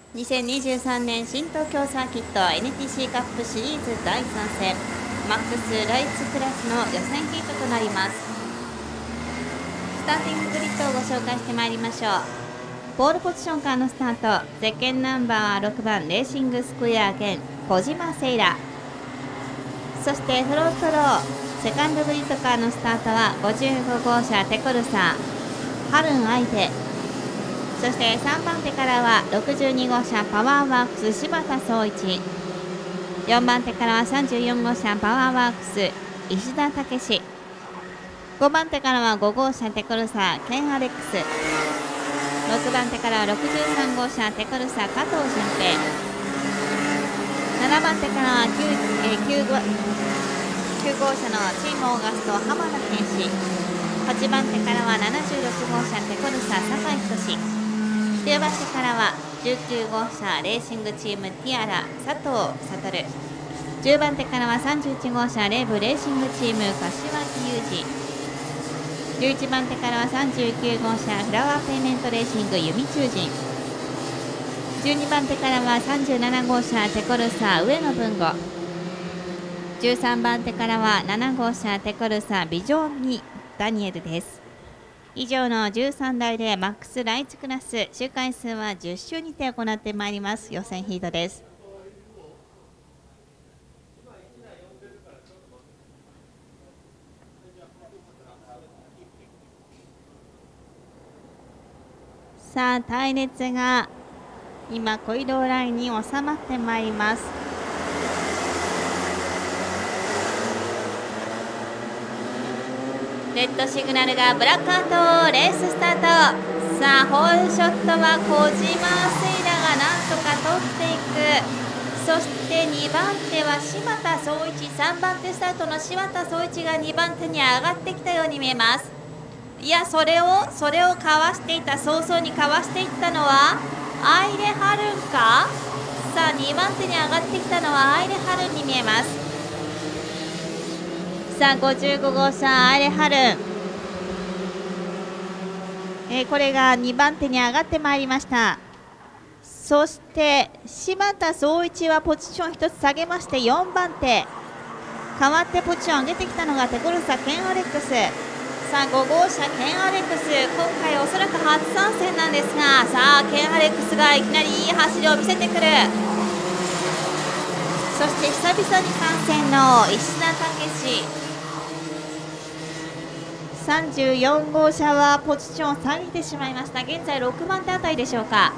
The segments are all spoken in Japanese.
2023年新東京サーキット NTC カップシリーズ第3戦マックスライツクラスの予選ヒートとなります。スターティンググリッドをご紹介してまいりましょう。ポールポジションからのスタート、ゼッケンナンバーは6番レーシングスクエア兼小島セイラ、そしてフロントローセカンドグリッドからのスタートは55号車テコルサハルン相手、そして3番手からは62号車パワーワークス柴田壮一、4番手からは34号車パワーワークス石田武史、5番手からは5号車テコルサケンアレックス、6番手からは63号車テコルサ加藤純平、7番手からは 9号車のチームオーガスト浜田健志、8番手からは76号車テコルサ酒井仁、9番手からは19号車レーシングチームティアラ佐藤悟、10番手からは31号車レーブレーシングチーム柏木裕二、11番手からは39号車フラワーペイメントレーシング弓中陣、12番手からは37号車テコルサ上野文吾、13番手からは7号車テコルサビジョニダニエルです。以上の13台でマックスライツクラス周回数は10周にて行ってまいります予選ヒートです。さあ隊列が今コリドーラインに収まってまいります。レッドシグナルがブラックアウト、レーススタート。さあホールショットは小島セイラがなんとか取っていく。そして2番手は柴田壮一、3番手スタートの柴田壮一が2番手に上がってきたように見えます。いやそれをかわしていた、早々にかわしていったのはアイレハルンか。さあ2番手に上がってきたのはアイレハルンに見えます。さあ55号車アイレハルン、これが2番手に上がってまいりました。そして柴田壮一はポジション1つ下げまして4番手、代わってポジション上げてきたのがテコルサケンアレックス。さあ5号車ケンアレックス、今回おそらく初参戦なんですが、さあケンアレックスがいきなりいい走りを見せてくる。そして久々に参戦の石田武史、34号車はポジションを下げてしまいました。現在6番手あたりでしょうか。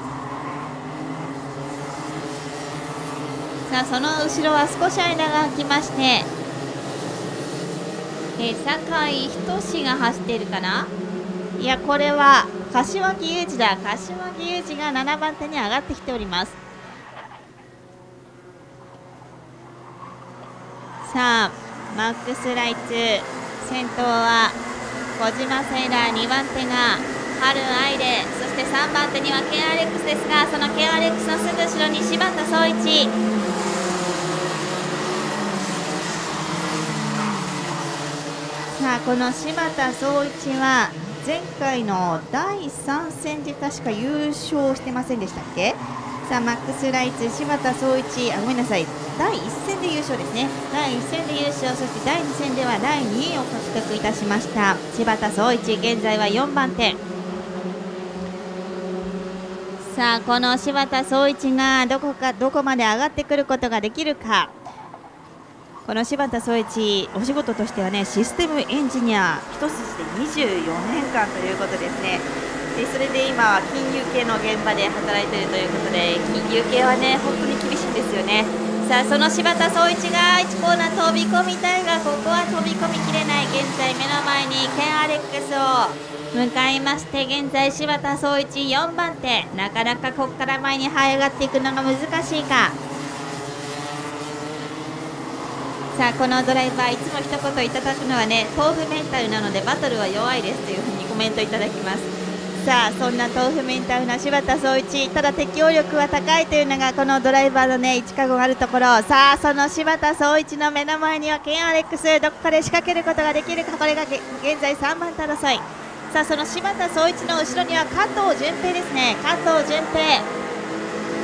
さあその後ろは少し間が空きまして、酒井仁が走っているかな。いやこれは柏木裕二だ。柏木裕二が7番手に上がってきております。さあマックスライツ先頭は小島セイラー、2番手がハルンアイレ、そして3番手にはケンアレックスですが、そのケンアレックスのすぐ後ろに柴田壮一。さあこの柴田壮一は前回の第3戦で確か優勝してませんでしたっけ。さあマックスライツ柴田壮一、ごめんなさい、第1戦で優勝ですね。第1戦で優勝、そして第2戦では第2位を獲得いたしました柴田壮一、現在は4番手。さあこの柴田壮一がどこまで上がってくることができるか。この柴田壮一、お仕事としてはねシステムエンジニア一筋で24年間ということですね。それで今は金融系の現場で働いているということで、金融系はね本当に厳しいんですよね。さあその柴田壮一が1コーナー飛び込みたいが、ここは飛び込みきれない。現在目の前にケンアレックスを向かいまして、現在柴田壮一4番手、なかなかここから前に這い上がっていくのが難しいか。さあこのドライバーいつも一言いただくのはね、豆腐メンタルなのでバトルは弱いですというふうにコメントいただきます。さあそんな豆腐メンタルな柴田壮一、ただ適応力は高いというのがこのドライバーのね一かごあるところ。さあその柴田壮一の目の前にはケンアレックス、どこかで仕掛けることができるか。これが現在3番手争い。さあその柴田壮一の後ろには加藤純平ですね。加藤純平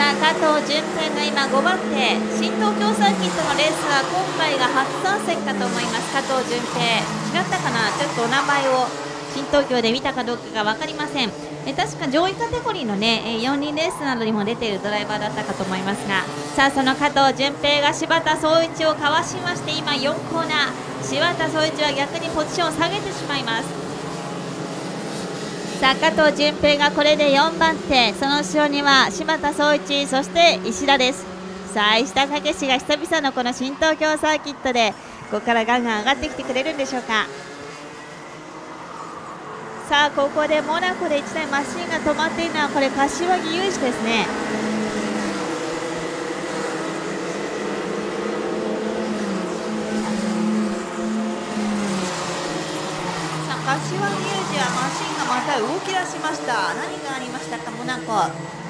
さあ加藤順平が今5番手、新東京サーキットのレースは今回が初参戦かと思います。加藤順平違ったかな、ちょっとお名前を新東京で見たかどうかが分かりません。確か上位カテゴリーのね4輪レースなどにも出ているドライバーだったかと思いますが、さあその加藤順平が柴田壮一をかわしまして、今4コーナー、柴田壮一は逆にポジションを下げてしまいます。さあ加藤順平がこれで4番手、その後ろには柴田壮一、そして石田です。さあ石田武史が久々のこの新東京サーキットでここからガンガン上がってきてくれるんでしょうか。さあここでモナコで1台マシンが止まっているのはこれ柏木雄二ですね。さあ柏木雄二はマシンがまた動き出しました。何がありましたかモナコ。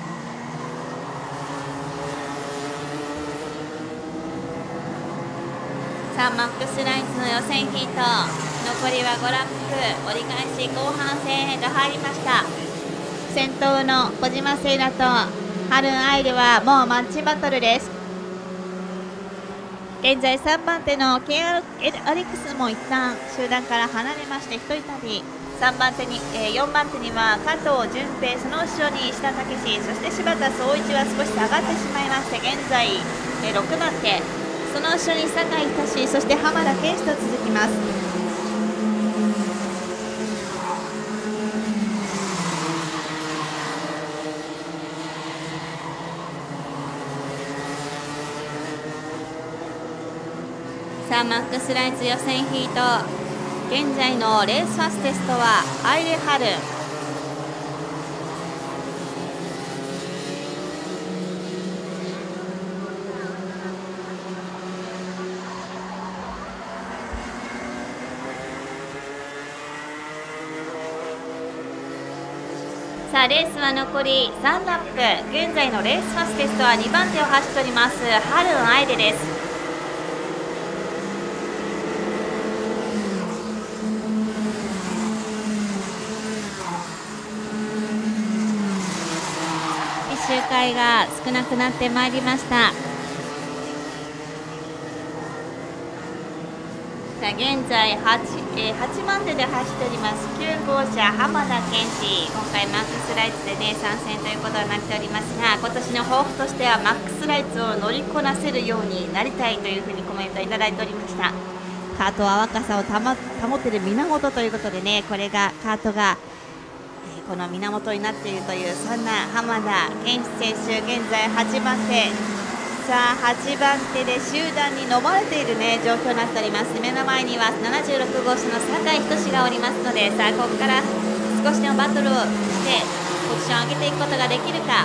さあマックスラインズの予選ヒート、残りは5ラップ、折り返し後半戦へと入りました。先頭の小島聖羅とハルンアイルはもうマッチバトルです。現在3番手のケンアレックスも一旦集団から離れまして一人旅、3番手に、4番手には加藤順平、その後ろに石田武史、そして柴田壮一は少し下がってしまいまして現在、6番手、その後ろに酒井仁、そして浜田健士と続きます。さあマックスライツ予選ヒート、現在のレースファステストはアイレハルン、さあレースは残り3ラップ、現在のレースファステストは2番手を走っておりますハルンアイレです。周回が少なくなってまいりました。さあ現在 8番手で走っております9号車浜田健士、今回マックスライツでね参戦ということになっておりますが、今年の抱負としてはマックスライツを乗りこなせるようになりたいというふうにコメントいただいておりました。カートは若さを保っている源ということでね、これがカートがこの源になっているという、そんな浜田健士選手現在8番手、さあ8番手で集団に飲まれている、ね、状況になっております。目の前には76号車の酒井仁がおりますので、さあここから少しでもバトルをしてポジションを上げていくことができるか。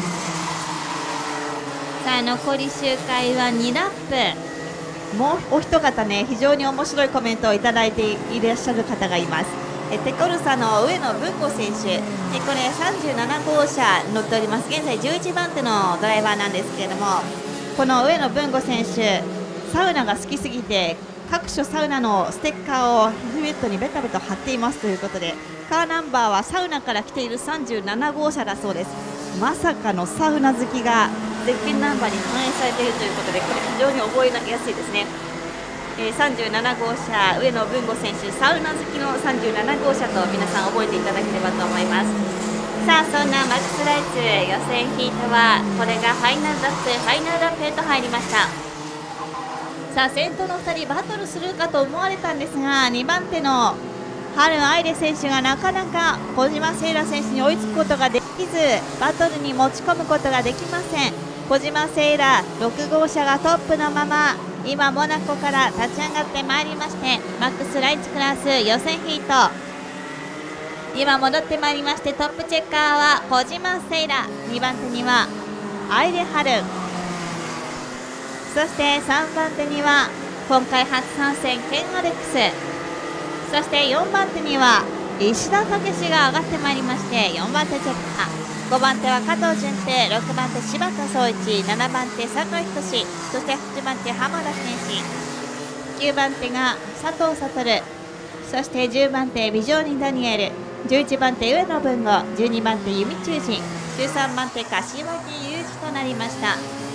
さあ残り周回は2ラップ、もうお一方ね非常に面白いコメントをいただいていらっしゃる方がいます。テコルサの上野文吾選手、これ37号車乗っております。現在11番手のドライバーなんですけれども、この上野文吾選手サウナが好きすぎて各種サウナのステッカーをヘルメットにベタベタ貼っていますということで、カーナンバーはサウナから来ている37号車だそうです。まさかのサウナ好きが絶品ナンバーに反映されているということで、これ非常に覚えやすいですね。37号車上野文吾選手、サウナ好きの37号車と皆さん覚えていただければと思います。さあそんなマックスライツ予選ヒートはこれがファイナルラップへと入りました。さあ先頭の2人バトルするかと思われたんですが、2番手のハルンアイレ選手がなかなか小島聖羅選手に追いつくことができず、バトルに持ち込むことができません。小島聖羅6号車がトップのまま今モナコから立ち上がってまいりまして、マックスライツクラス予選ヒート今戻ってまいりまして、トップチェッカーは小島聖羅、2番手にはアイレハルン、そして3番手には今回初参戦ケンアレックス、そして4番手には石田武史が上がってまいりまして、4番手チェッカー、5番手は加藤順平、6番手柴田壮一、7番手酒井仁、そして8番手浜田健士、9番手が佐藤悟、そして10番手ビジョーニダニエル、 11番手上野文吾、12番手弓中陣、13番手柏木裕二となりました。